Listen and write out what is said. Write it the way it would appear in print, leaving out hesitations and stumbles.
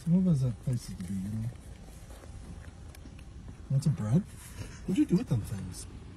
Some of us have places to be, you know. Want some bread? What'd you do with them things?